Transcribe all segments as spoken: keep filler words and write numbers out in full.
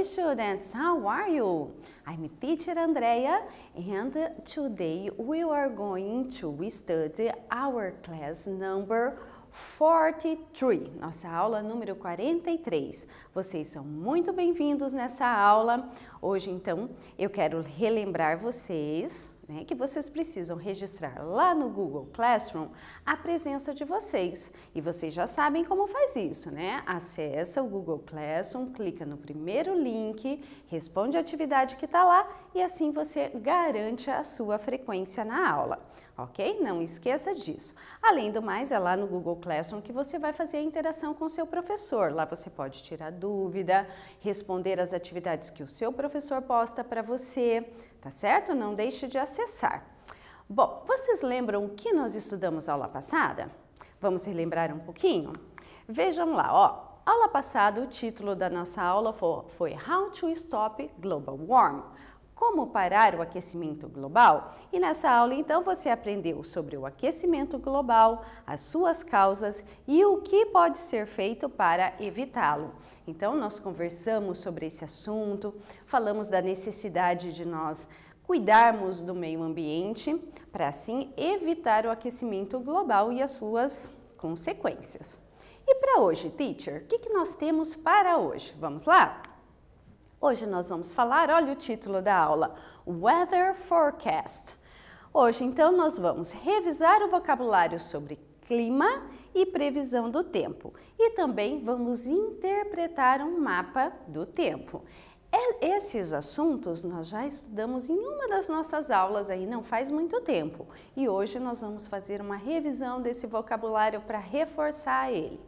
students, how are you? I'm teacher Andrea and today we are going to study our class number forty-three, nossa aula número quarenta e três. Vocês são muito bem-vindos nessa aula. Hoje, então, eu quero relembrar vocês, né, que vocês precisam registrar lá no Google Classroom a presença de vocês. E vocês já sabem como faz isso, né? Acessa o Google Classroom, clica no primeiro link, responde a atividade que está lá e assim você garante a sua frequência na aula, ok? Não esqueça disso. Além do mais, é lá no Google Classroom que você vai fazer a interação com o seu professor. Lá você pode tirar dúvida, responder as atividades que o seu professor posta para você, tá certo? Não deixe de acessar. Bom, vocês lembram o que nós estudamos aula passada? Vamos relembrar um pouquinho? Vejam lá, ó. Aula passada, o título da nossa aula foi, foi How to Stop Global Warming. Como parar o aquecimento global? E nessa aula, então, você aprendeu sobre o aquecimento global, as suas causas e o que pode ser feito para evitá-lo. Então, nós conversamos sobre esse assunto, falamos da necessidade de nós cuidarmos do meio ambiente para, assim, evitar o aquecimento global e as suas consequências. E para hoje, teacher, o que, que nós temos para hoje? Vamos lá? Hoje nós vamos falar, olha o título da aula, Weather Forecast. Hoje, então, nós vamos revisar o vocabulário sobre clima e previsão do tempo. E também vamos interpretar um mapa do tempo. Esses assuntos nós já estudamos em uma das nossas aulas aí não faz muito tempo. E hoje nós vamos fazer uma revisão desse vocabulário para reforçar ele.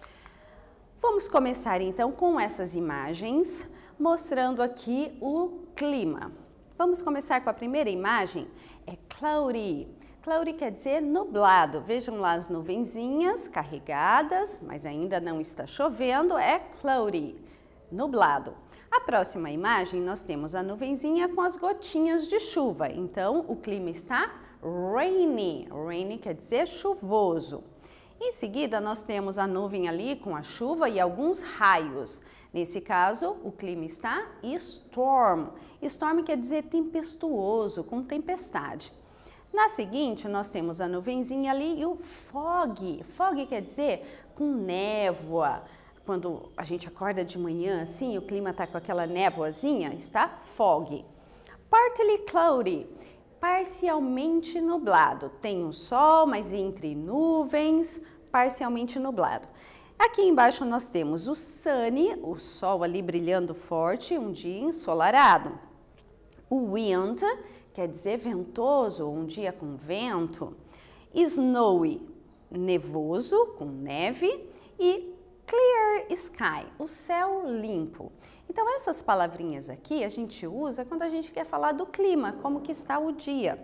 Vamos começar, então, com essas imagens, mostrando aqui o clima. Vamos começar com a primeira imagem, é cloudy. Cloudy quer dizer nublado. Vejam lá as nuvenzinhas carregadas, mas ainda não está chovendo, é cloudy, nublado. A próxima imagem nós temos a nuvenzinha com as gotinhas de chuva, então o clima está rainy. Rainy quer dizer chuvoso. Em seguida, nós temos a nuvem ali com a chuva e alguns raios. Nesse caso, o clima está storm. Storm quer dizer tempestuoso, com tempestade. Na seguinte, nós temos a nuvenzinha ali e o fog. Fog quer dizer com névoa. Quando a gente acorda de manhã assim, o clima está com aquela névoazinha, está fog. Partly cloudy. Parcialmente nublado, tem um sol, mas entre nuvens, parcialmente nublado. Aqui embaixo nós temos o sunny, o sol ali brilhando forte, um dia ensolarado. O wind, quer dizer ventoso, um dia com vento. Snowy, nevoso, com neve. E clear sky, o céu limpo. Então, essas palavrinhas aqui a gente usa quando a gente quer falar do clima, como que está o dia.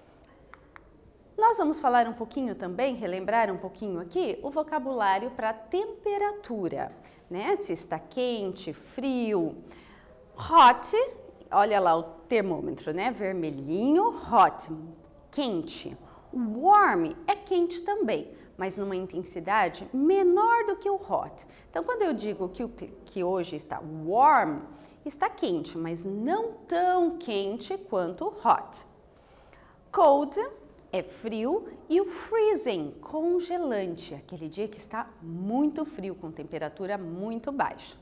Nós vamos falar um pouquinho também, relembrar um pouquinho aqui, o vocabulário para temperatura, né? Se está quente, frio. Hot, olha lá o termômetro, né? Vermelhinho, hot, quente. Warm é quente também, mas numa intensidade menor do que o hot. Então, quando eu digo que, o, que hoje está warm, está quente, mas não tão quente quanto hot. Cold é frio e o freezing, congelante, aquele dia que está muito frio, com temperatura muito baixa.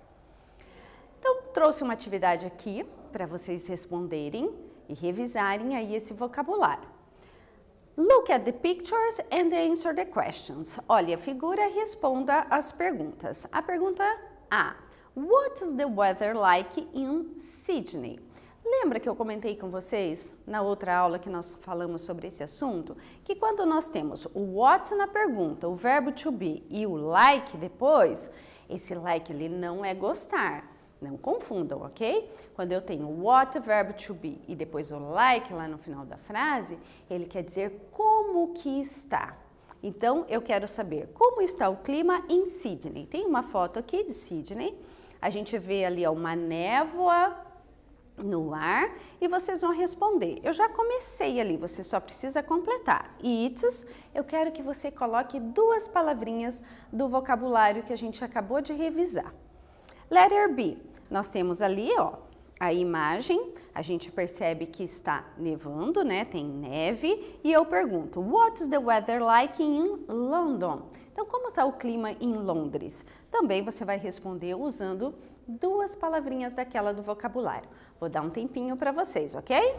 Então, trouxe uma atividade aqui para vocês responderem e revisarem aí esse vocabulário. Look at the pictures and answer the questions. Olhe a figura e responda as perguntas. A pergunta A. What is the weather like in Sydney? Lembra que eu comentei com vocês na outra aula que nós falamos sobre esse assunto? Que quando nós temos o what na pergunta, o verbo to be e o like depois, esse like ali não é gostar. Não confundam, ok? Quando eu tenho what, verbo to be, e depois o like lá no final da frase, ele quer dizer como que está. Então, eu quero saber como está o clima em Sydney. Tem uma foto aqui de Sydney. A gente vê ali ó, uma névoa no ar e vocês vão responder. Eu já comecei ali, você só precisa completar. It's, eu quero que você coloque duas palavrinhas do vocabulário que a gente acabou de revisar. Letter B. nós temos ali, ó, a imagem, a gente percebe que está nevando, né? Tem neve. E eu pergunto, what's the weather like in London? Então, como está o clima em Londres? Também você vai responder usando duas palavrinhas daquela do vocabulário. Vou dar um tempinho para vocês, ok?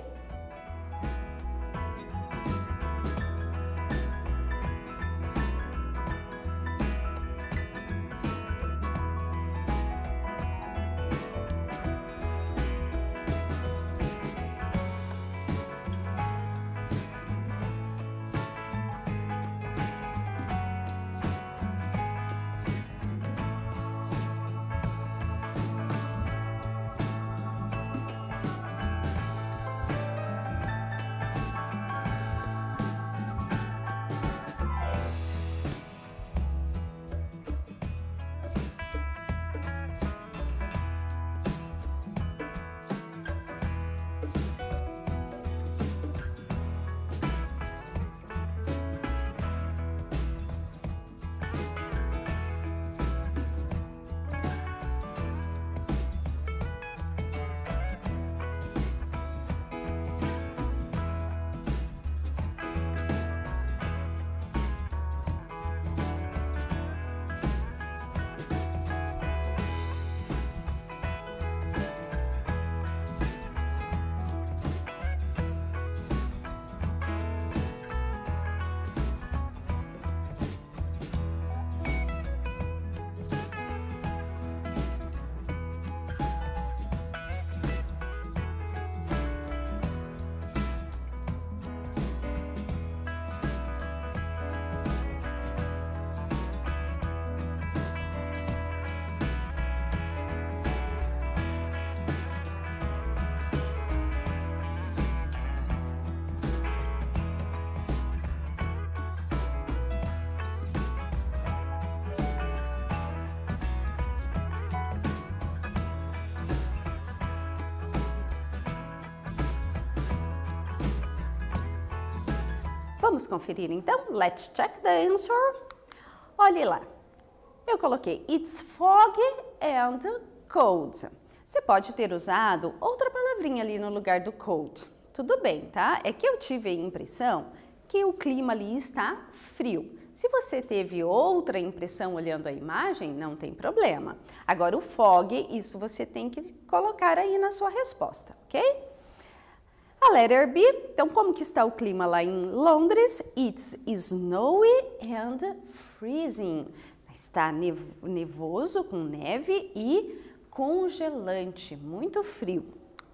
Vamos conferir então? Let's check the answer. Olhe lá. Eu coloquei it's foggy and cold. Você pode ter usado outra palavrinha ali no lugar do cold. Tudo bem, tá? É que eu tive a impressão que o clima ali está frio. Se você teve outra impressão olhando a imagem, não tem problema. Agora o foggy, isso você tem que colocar aí na sua resposta, ok? A letter B, então como que está o clima lá em Londres? It's snowy and freezing. Está nevoso, com neve e congelante, muito frio.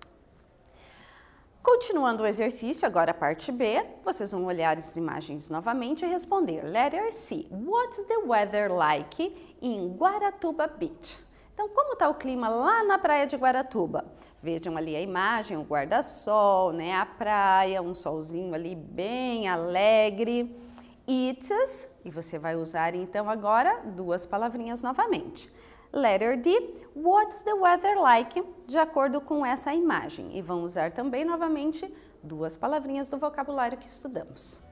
Continuando o exercício, agora a parte B, vocês vão olhar as imagens novamente e responder. Letter C, what's the weather like in Guaratuba Beach? Então, como está o clima lá na praia de Guaratuba? Vejam ali a imagem, o guarda-sol, né, a praia, um solzinho ali bem alegre. It's, e você vai usar então agora duas palavrinhas novamente. Letter D, what's the weather like? De acordo com essa imagem. E vão usar também novamente duas palavrinhas do vocabulário que estudamos.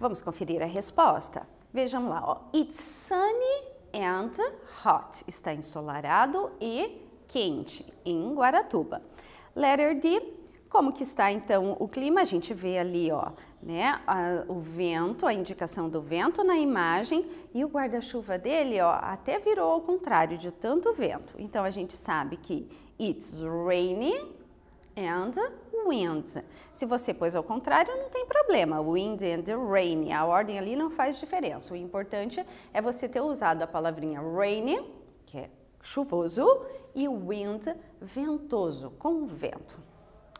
Vamos conferir a resposta? Vejam lá, ó. It's sunny and hot. Está ensolarado e quente em Guaratuba. Letter D. Como que está então o clima? A gente vê ali, ó, né, a, o vento, a indicação do vento na imagem e o guarda-chuva dele, ó, até virou ao contrário de tanto vento. Então a gente sabe que it's rainy and wind. Se você pôs ao contrário, não tem problema. Wind and rainy. A ordem ali não faz diferença. O importante é você ter usado a palavrinha rainy, que é chuvoso, e wind, ventoso, com vento.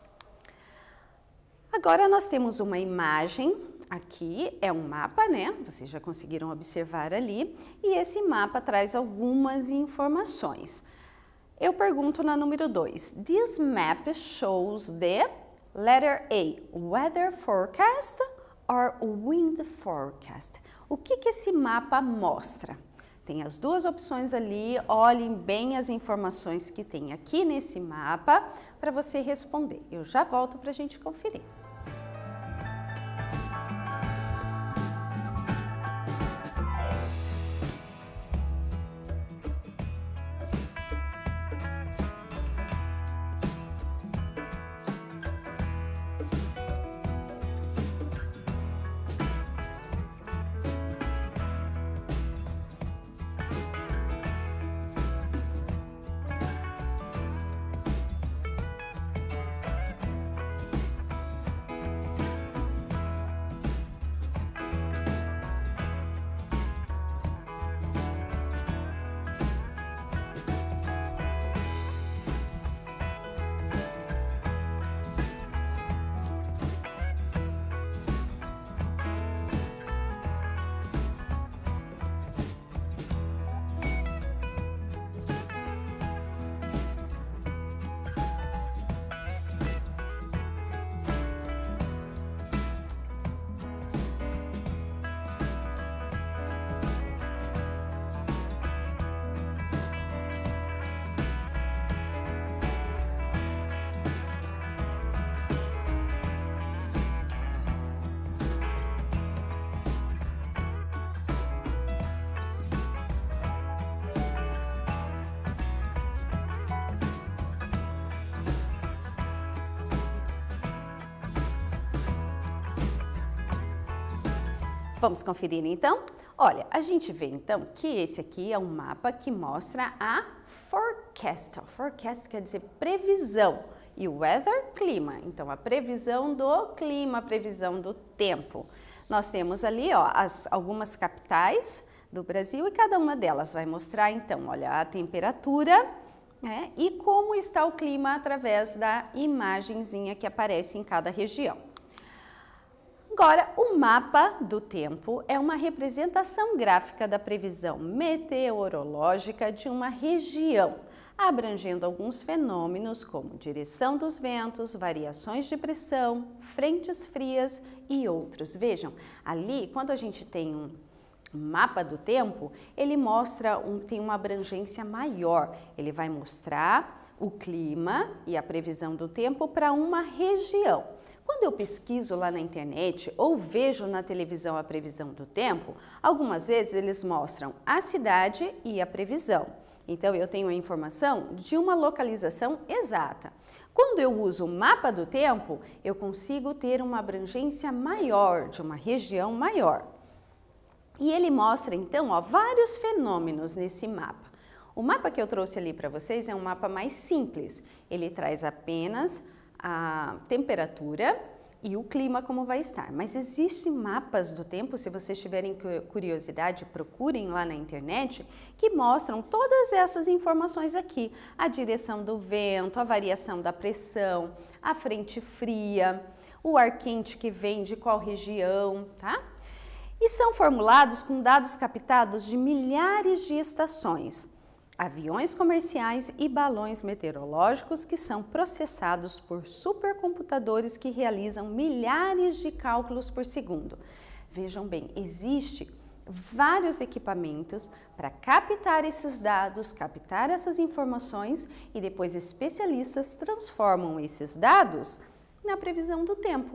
Agora nós temos uma imagem aqui, é um mapa, né? Vocês já conseguiram observar ali, e esse mapa traz algumas informações. Eu pergunto na número dois, this map shows the letter A, weather forecast or wind forecast. O que que esse mapa mostra? Tem as duas opções ali, olhem bem as informações que tem aqui nesse mapa para você responder. Eu já volto para a gente conferir. Vamos conferir então? Olha, a gente vê então que esse aqui é um mapa que mostra a forecast. Forecast quer dizer previsão e o weather, clima. Então, a previsão do clima, a previsão do tempo. Nós temos ali, ó, as, algumas capitais do Brasil e cada uma delas vai mostrar então, olha, a temperatura, né, e como está o clima através da imagenzinha que aparece em cada região. Agora, o mapa do tempo é uma representação gráfica da previsão meteorológica de uma região, abrangendo alguns fenômenos como direção dos ventos, variações de pressão, frentes frias e outros. Vejam, ali, quando a gente tem um mapa do tempo, ele mostra, um, tem uma abrangência maior. Ele vai mostrar o clima e a previsão do tempo para uma região. Quando eu pesquiso lá na internet ou vejo na televisão a previsão do tempo, algumas vezes eles mostram a cidade e a previsão. Então, eu tenho a informação de uma localização exata. Quando eu uso o mapa do tempo, eu consigo ter uma abrangência maior, de uma região maior. E ele mostra, então, ó, vários fenômenos nesse mapa. O mapa que eu trouxe ali para vocês é um mapa mais simples. Ele traz apenas a temperatura e o clima como vai estar. Mas existem mapas do tempo, se vocês tiverem curiosidade, procurem lá na internet, que mostram todas essas informações aqui. A direção do vento, a variação da pressão, a frente fria, o ar quente que vem de qual região, tá? E são formulados com dados captados de milhares de estações, aviões comerciais e balões meteorológicos que são processados por supercomputadores que realizam milhares de cálculos por segundo. Vejam bem, existe vários equipamentos para captar esses dados, captar essas informações e depois especialistas transformam esses dados na previsão do tempo.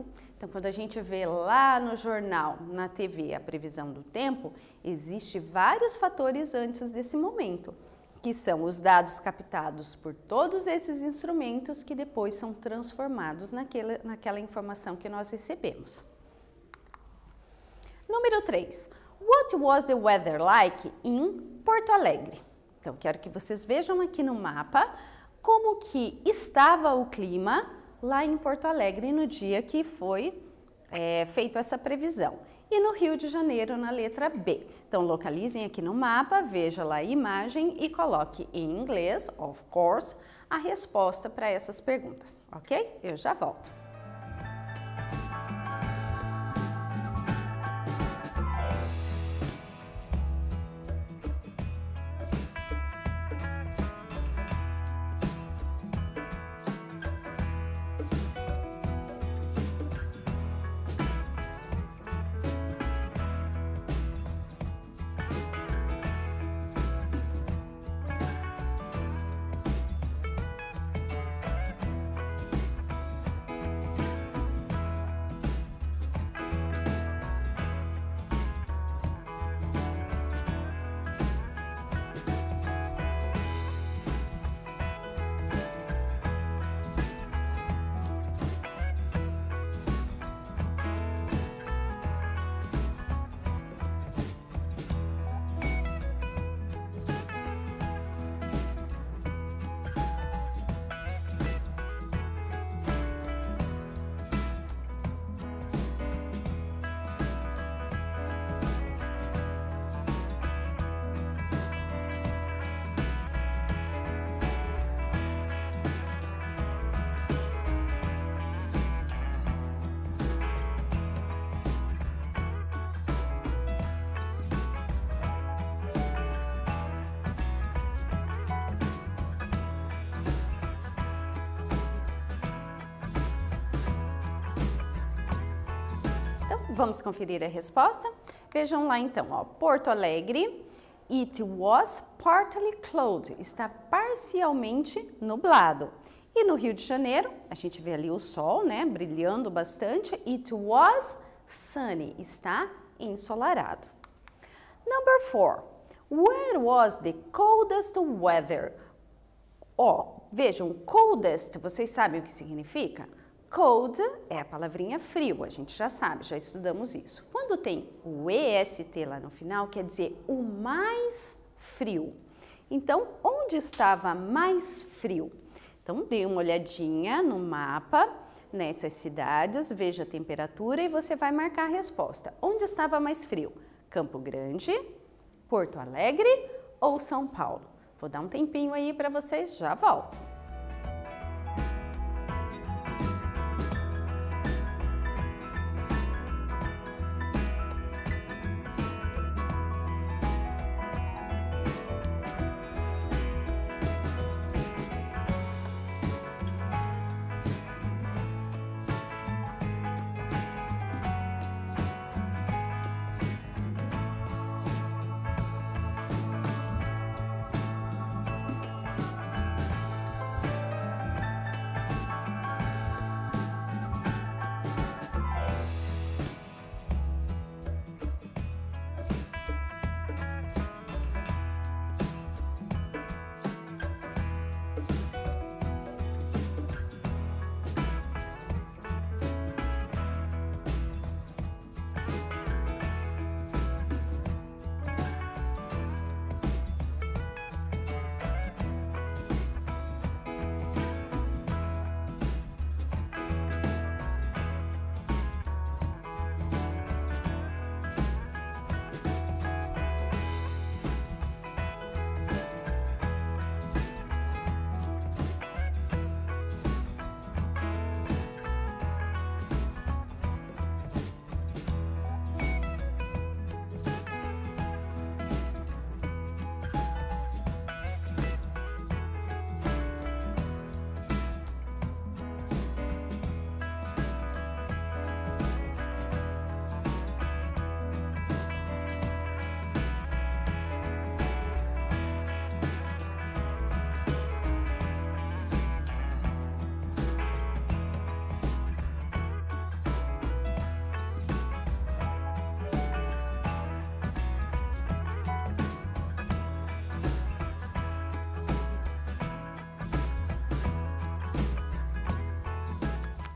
Então, quando a gente vê lá no jornal, na T V, a previsão do tempo, existe vários fatores antes desse momento, que são os dados captados por todos esses instrumentos que depois são transformados naquela, naquela informação que nós recebemos. Número três. What was the weather like in Porto Alegre? Então, quero que vocês vejam aqui no mapa como que estava o clima lá em Porto Alegre no dia que foi é, feita essa previsão. E no Rio de Janeiro, na letra B. Então, localizem aqui no mapa, veja lá a imagem e coloque em inglês, of course, a resposta para essas perguntas, ok? Eu já volto. Vamos conferir a resposta? Vejam lá então, ó, Porto Alegre, it was partly cloudy, está parcialmente nublado. E no Rio de Janeiro, a gente vê ali o sol, né, brilhando bastante, it was sunny, está ensolarado. Number four, where was the coldest weather? Ó, vejam, coldest, vocês sabem o que significa? Cold é a palavrinha frio, a gente já sabe, já estudamos isso. Quando tem o E S T lá no final, quer dizer o mais frio. Então, onde estava mais frio? Então, dê uma olhadinha no mapa, nessas cidades, veja a temperatura e você vai marcar a resposta. Onde estava mais frio? Campo Grande, Porto Alegre ou São Paulo? Vou dar um tempinho aí para vocês, já volto.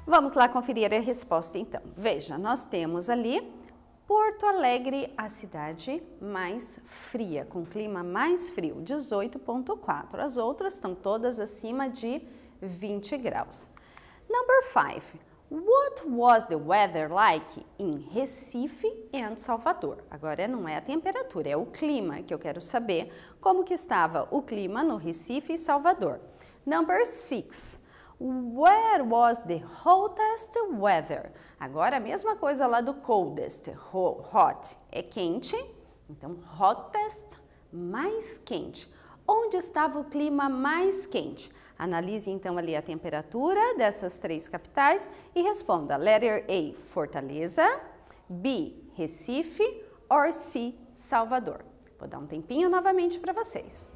Vamos lá conferir a resposta então. Veja, nós temos ali Porto Alegre, a cidade mais fria, com clima mais frio, dezoito ponto quatro. As outras estão todas acima de vinte graus. Number five. What was the weather like in Recife and Salvador? Agora não é a temperatura, é o clima que eu quero saber como que estava o clima no Recife e Salvador. Number six. Where was the hottest weather? Agora a mesma coisa lá do coldest, hot, é quente, então hottest, mais quente. Onde estava o clima mais quente? Analise então ali a temperatura dessas três capitais e responda. Letter A, Fortaleza, B, Recife, or C, Salvador. Vou dar um tempinho novamente para vocês.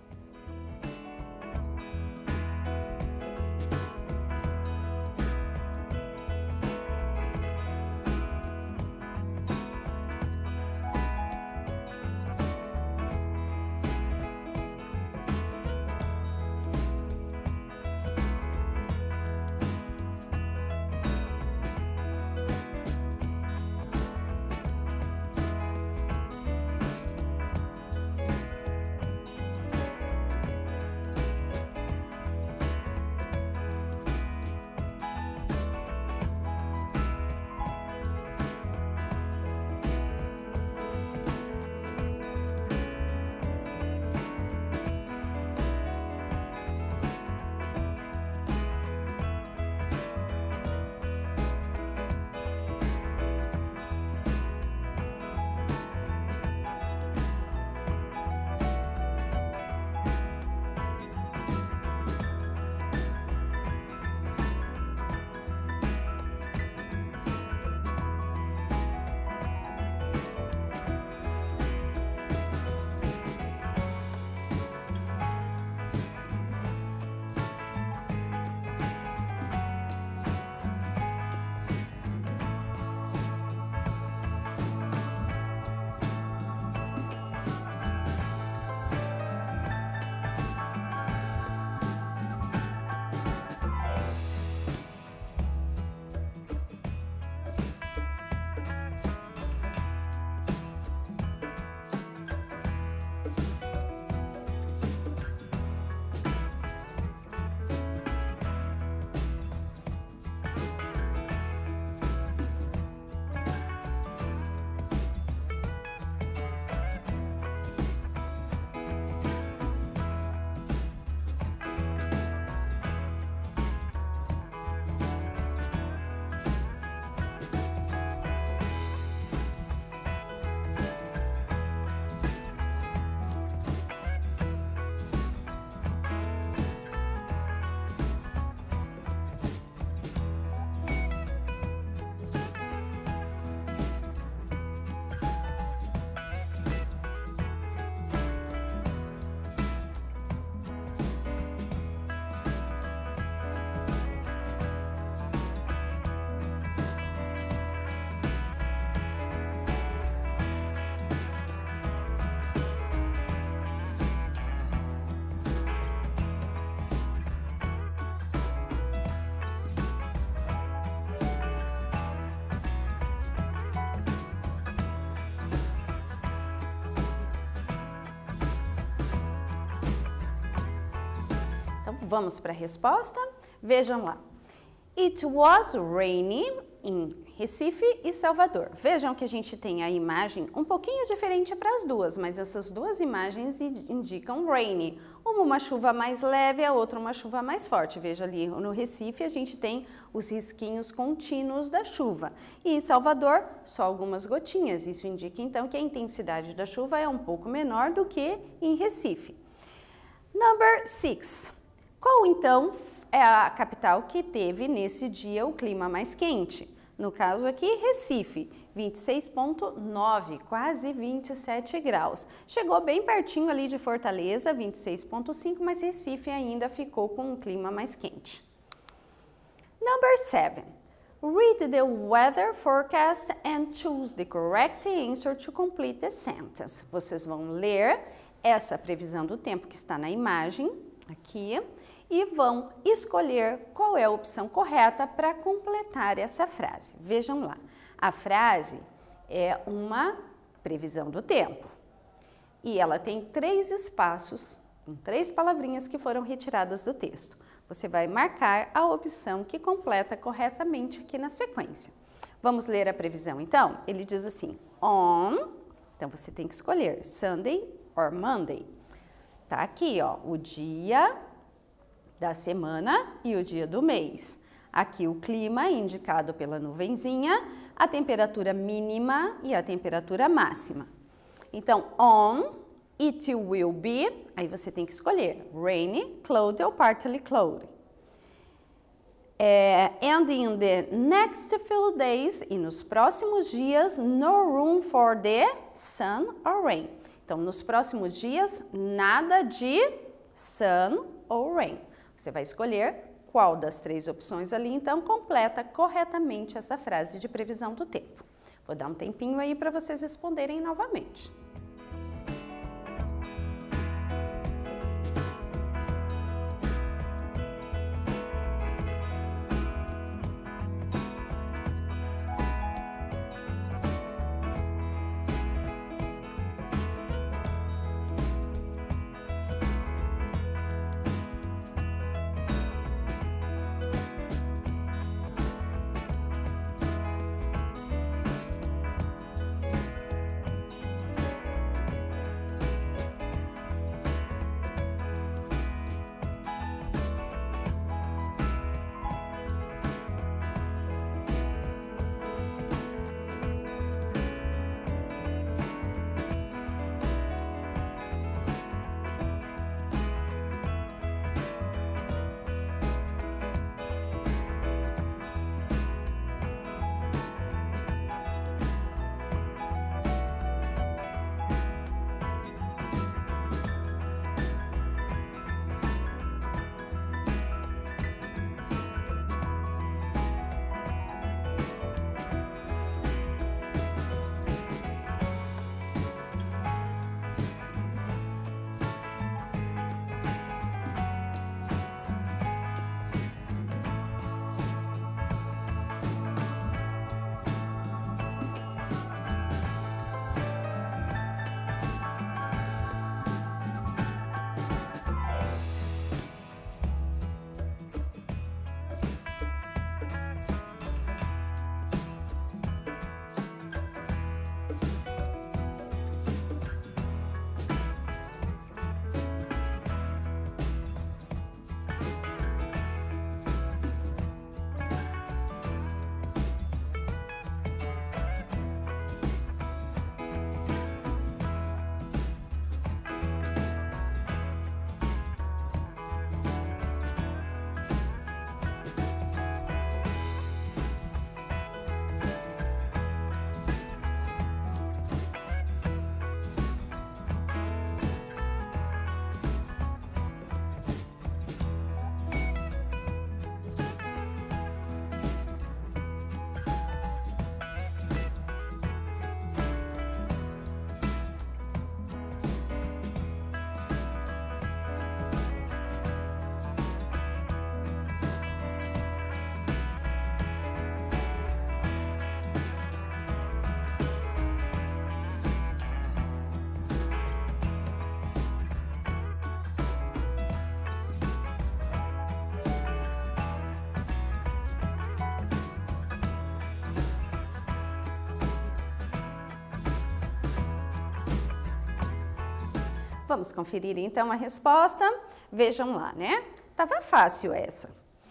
Vamos para a resposta? Vejam lá. It was rainy in Recife e Salvador. Vejam que a gente tem a imagem um pouquinho diferente para as duas, mas essas duas imagens indicam rainy. Uma uma chuva mais leve, a outra uma chuva mais forte. Veja ali, no Recife a gente tem os risquinhos contínuos da chuva. E em Salvador, só algumas gotinhas. Isso indica então que a intensidade da chuva é um pouco menor do que em Recife. Number six. Qual então é a capital que teve nesse dia o clima mais quente? No caso aqui, Recife, vinte e seis ponto nove, quase vinte e sete graus. Chegou bem pertinho ali de Fortaleza, vinte e seis ponto cinco, mas Recife ainda ficou com um clima mais quente. Number seven. Read the weather forecast and choose the correct answer to complete the sentence. Vocês vão ler essa previsão do tempo que está na imagem aqui e vão escolher qual é a opção correta para completar essa frase. Vejam lá, a frase é uma previsão do tempo e ela tem três espaços, com três palavrinhas que foram retiradas do texto. Você vai marcar a opção que completa corretamente aqui na sequência. Vamos ler a previsão então? Ele diz assim, on, então você tem que escolher Sunday or Monday. Tá aqui, ó, o dia da semana e o dia do mês. Aqui o clima indicado pela nuvenzinha, a temperatura mínima e a temperatura máxima. Então, on, it will be, aí você tem que escolher rainy, cloudy ou partly cloudy. É, and in the next few days, e nos próximos dias, no room for the sun or rain. Então, nos próximos dias, nada de sun ou rain. Você vai escolher qual das três opções ali, então completa corretamente essa frase de previsão do tempo. Vou dar um tempinho aí para vocês responderem novamente. Vamos conferir então a resposta. Vejam lá, né? Tava fácil essa.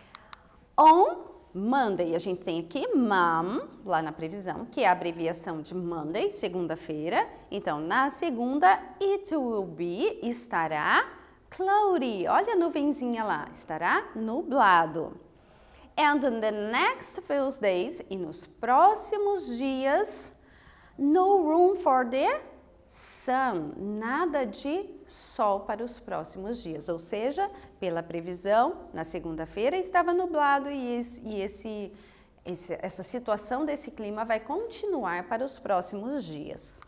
On Monday, a gente tem aqui mom, lá na previsão, que é a abreviação de Monday, segunda-feira. Então, na segunda, it will be, estará cloudy. Olha a nuvenzinha lá, estará nublado. And in the next few days, e nos próximos dias, no room for the sun, nada de sol para os próximos dias, ou seja, pela previsão, na segunda-feira estava nublado e, esse, e esse, esse, essa situação desse clima vai continuar para os próximos dias.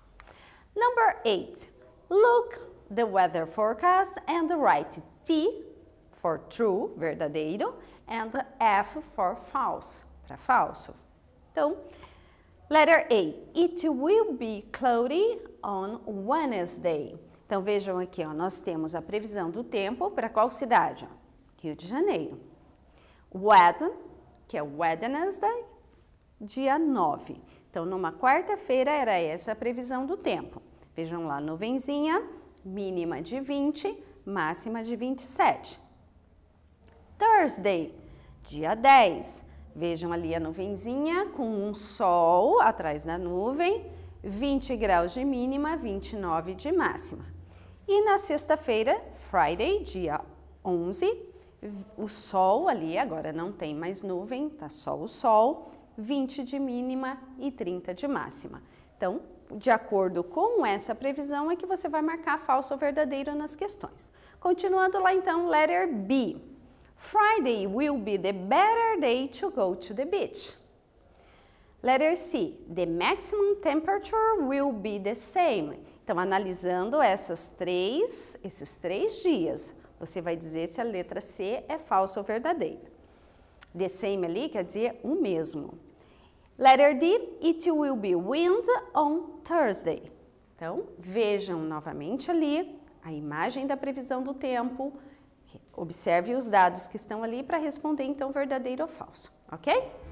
Number eight, look the weather forecast and write T for true, verdadeiro, and F for false, para falso. Então, letter A, it will be cloudy on Wednesday. Então, vejam aqui, ó, nós temos a previsão do tempo para qual cidade? Ó? Rio de Janeiro. Wed, que é Wednesday, dia nove. Então, numa quarta-feira era essa a previsão do tempo. Vejam lá, nuvenzinha, mínima de vinte, máxima de vinte e sete. Thursday, dia dez. Vejam ali a nuvenzinha com um sol atrás da nuvem, vinte graus de mínima, vinte e nove de máxima. E na sexta-feira, Friday, dia onze, o sol ali, agora não tem mais nuvem, tá só o sol, vinte de mínima e trinta de máxima. Então, de acordo com essa previsão é que você vai marcar falso ou verdadeiro nas questões. Continuando lá então, letter B. Friday will be the better day to go to the beach. Letter C. The maximum temperature will be the same. Então, analisando essas três, esses três dias, você vai dizer se a letra C é falsa ou verdadeira. The same ali quer dizer o mesmo. Letter D. It will be wind on Thursday. Então, vejam novamente ali a imagem da previsão do tempo. Observe os dados que estão ali para responder, então, verdadeiro ou falso, ok?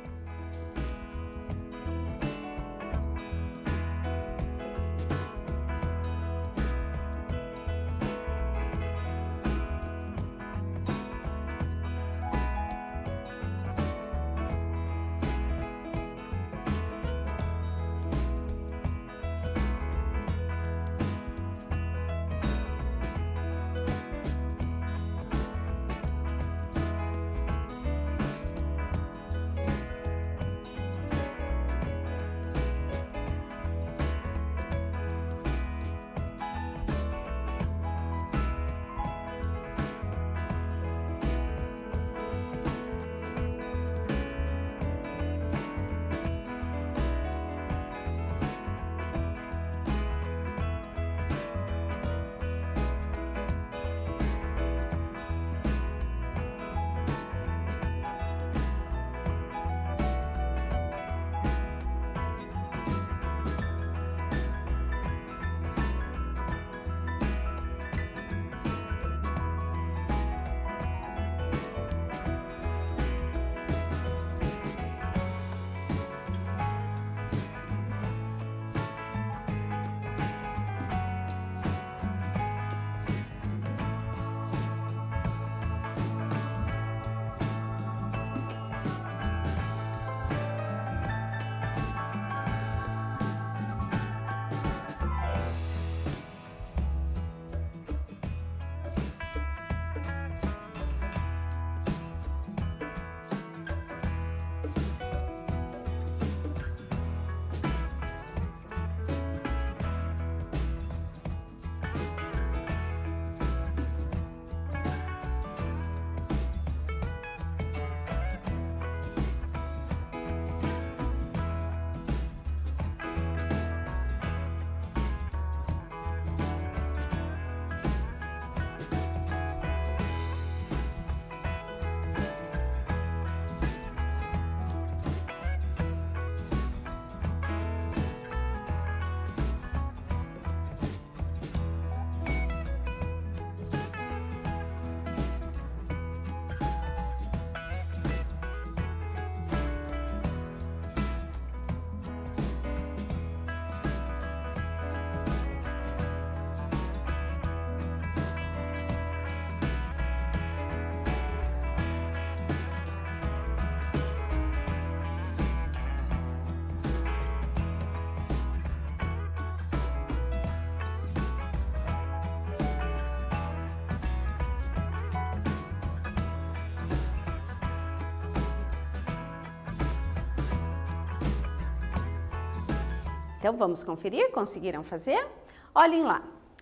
Então, vamos conferir? Conseguiram fazer? Olhem lá.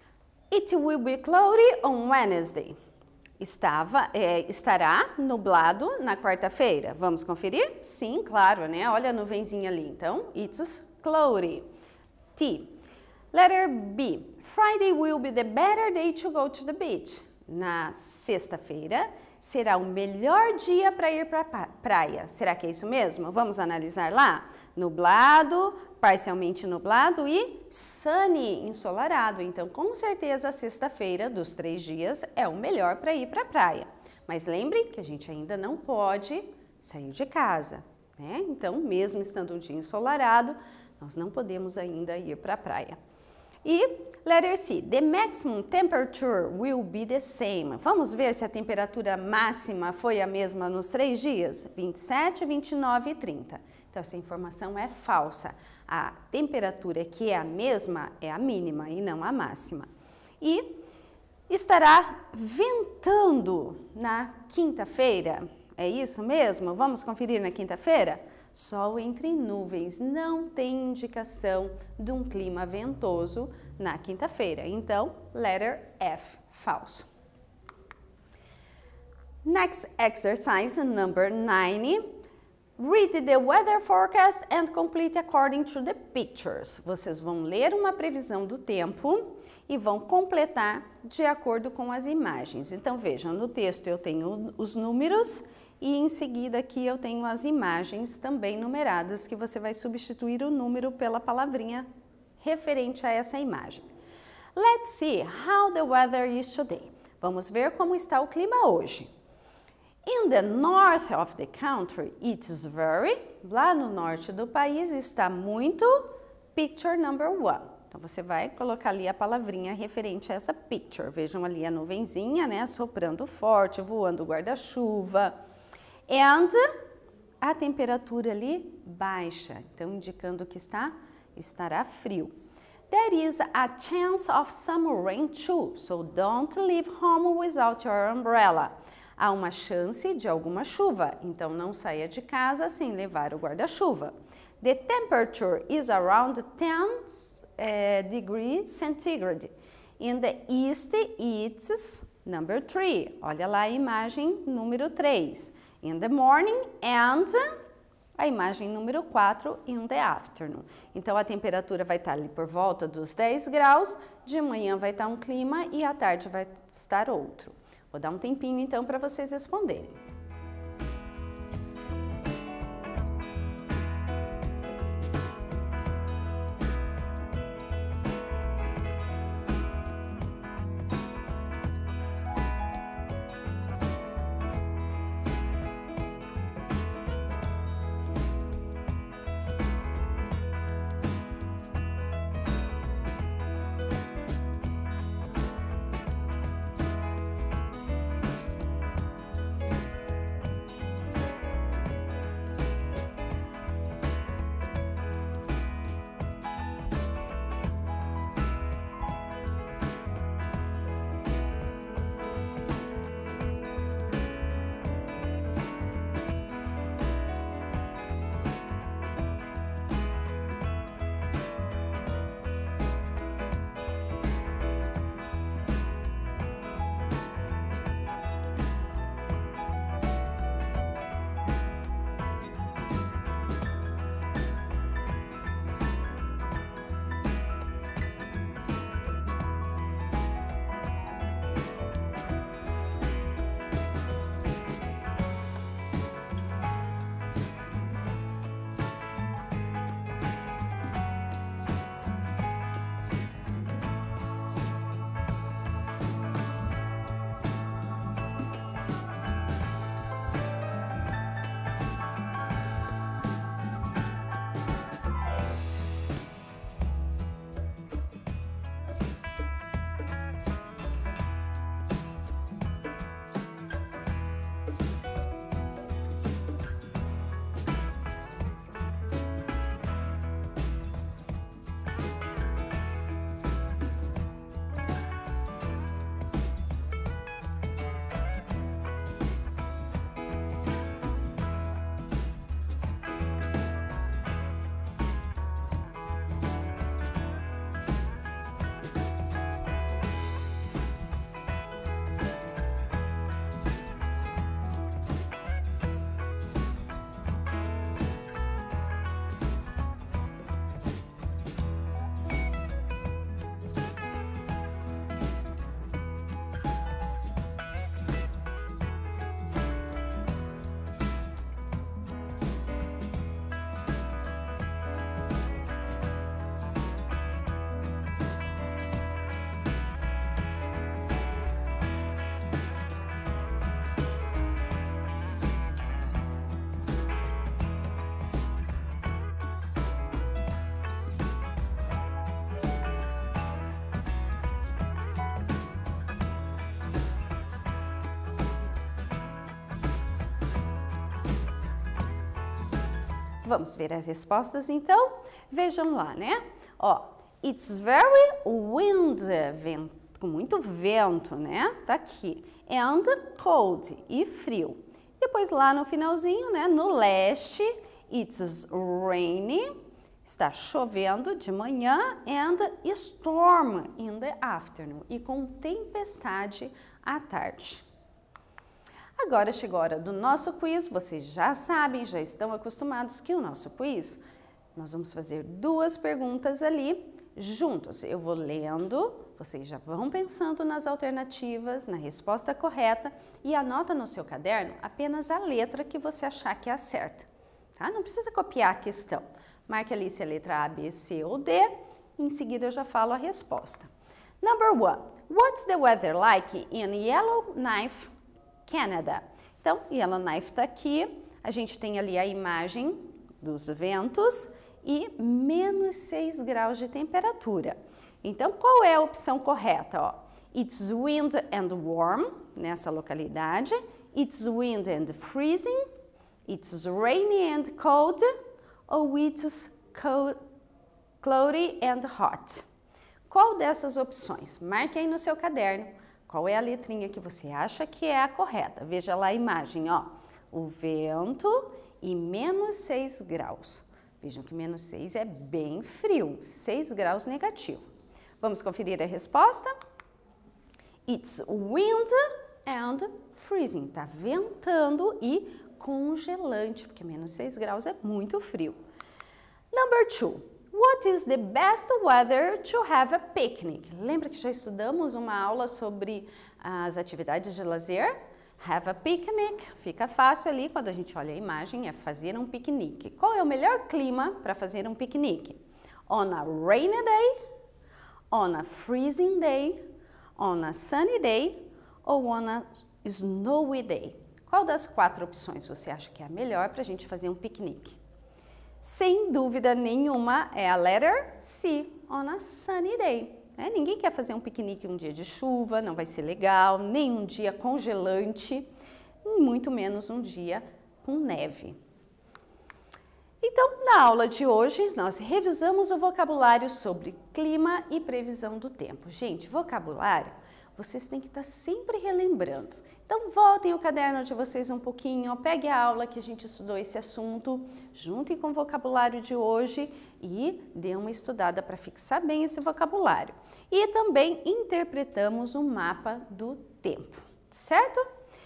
It will be cloudy on Wednesday. Estava, é, estará nublado na quarta-feira. Vamos conferir? Sim, claro, né? Olha a nuvenzinha ali. Então, it's cloudy. T. Letter B. Friday will be the better day to go to the beach. na sexta-feira será o melhor dia para ir para a praia. Será que é isso mesmo? Vamos analisar lá? Nublado, parcialmente nublado e sunny, ensolarado. Então, com certeza, a sexta-feira dos três dias é o melhor para ir para a praia. Mas lembre que a gente ainda não pode sair de casa, né? Então, mesmo estando um dia ensolarado, nós não podemos ainda ir para a praia. E letter C, the maximum temperature will be the same. Vamos ver se a temperatura máxima foi a mesma nos três dias? vinte e sete, vinte e nove e trinta. Então, essa informação é falsa. A temperatura que é a mesma é a mínima e não a máxima. E estará ventando na quinta-feira. É isso mesmo? Vamos conferir na quinta-feira? Sol entre nuvens, não tem indicação de um clima ventoso na quinta-feira. Então, letter F, falso. Next exercise, number nine. Read the weather forecast and complete according to the pictures. Vocês vão ler uma previsão do tempo e vão completar de acordo com as imagens. Então, vejam, no texto eu tenho os números e em seguida aqui eu tenho as imagens também numeradas, que você vai substituir o número pela palavrinha referente a essa imagem. Let's see how the weather is today. Vamos ver como está o clima hoje. In the north of the country, it's very... Lá no norte do país está muito... Picture number one. Então, você vai colocar ali a palavrinha referente a essa picture. Vejam ali a nuvenzinha, né? Soprando forte, voando guarda-chuva. And a temperatura ali baixa. Então, indicando que está, estará frio. There is a chance of some rain too, so don't leave home without your umbrella. Há uma chance de alguma chuva, então não saia de casa sem levar o guarda-chuva. The temperature is around ten uh, degrees centigrade. In the east, it's number three. Olha lá a imagem número três. In the morning and a imagem número quatro, in the afternoon. Então, a temperatura vai estar ali por volta dos dez graus, de manhã vai estar um clima e à tarde vai estar outro. Vou dar um tempinho, então, para vocês responderem. Vamos ver as respostas então? Vejam lá, né? Ó, it's very windy, vento, com muito vento, né? Tá aqui. And cold, e frio. Depois lá no finalzinho, né? No leste, it's rainy, está chovendo de manhã, and storm in the afternoon, e com tempestade à tarde. Agora chegou a hora do nosso quiz. Vocês já sabem, já estão acostumados que o nosso quiz, nós vamos fazer duas perguntas ali juntos. Eu vou lendo, vocês já vão pensando nas alternativas, na resposta correta e anota no seu caderno apenas a letra que você achar que é a certa, tá? Não precisa copiar a questão. Marque ali se é letra A, B, C ou D. Em seguida eu já falo a resposta. Number one. What's the weather like in Yellowknife, Canada? Então, Yellowknife está aqui. A gente tem ali a imagem dos ventos e menos seis graus de temperatura. Então, qual é a opção correta? Ó, it's wind and warm, nessa localidade. It's wind and freezing. It's rainy and cold. Ou it's cold, cloudy and hot. Qual dessas opções? Marque aí no seu caderno. Qual é a letrinha que você acha que é a correta? Veja lá a imagem, ó. O vento e menos seis graus. Vejam que menos seis é bem frio, seis graus negativo. Vamos conferir a resposta? It's wind and freezing. Tá ventando e congelante, porque menos seis graus é muito frio. Number two. What is the best weather to have a picnic? Lembra que já estudamos uma aula sobre as atividades de lazer? Have a picnic. Fica fácil ali quando a gente olha a imagem, é fazer um piquenique. Qual é o melhor clima para fazer um piquenique? On a rainy day, on a freezing day, on a sunny day ou on a snowy day? Qual das quatro opções você acha que é a melhor para a gente fazer um piquenique? Sem dúvida nenhuma é a letter C, on a sunny day. Né? Ninguém quer fazer um piquenique um dia de chuva, não vai ser legal, nem um dia congelante, muito menos um dia com neve. Então, na aula de hoje, nós revisamos o vocabulário sobre clima e previsão do tempo. Gente, vocabulário, vocês têm que estar sempre relembrando. Então, voltem o caderno de vocês um pouquinho, pegue a aula que a gente estudou esse assunto, juntem com o vocabulário de hoje e dê uma estudada para fixar bem esse vocabulário. E também interpretamos o mapa do tempo, certo?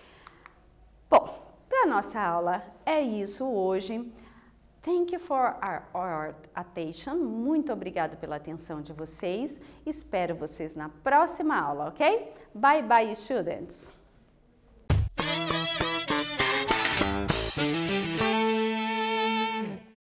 Bom, para a nossa aula é isso hoje. Thank you for our, our attention. Muito obrigado pela atenção de vocês. Espero vocês na próxima aula, ok? Bye bye, students!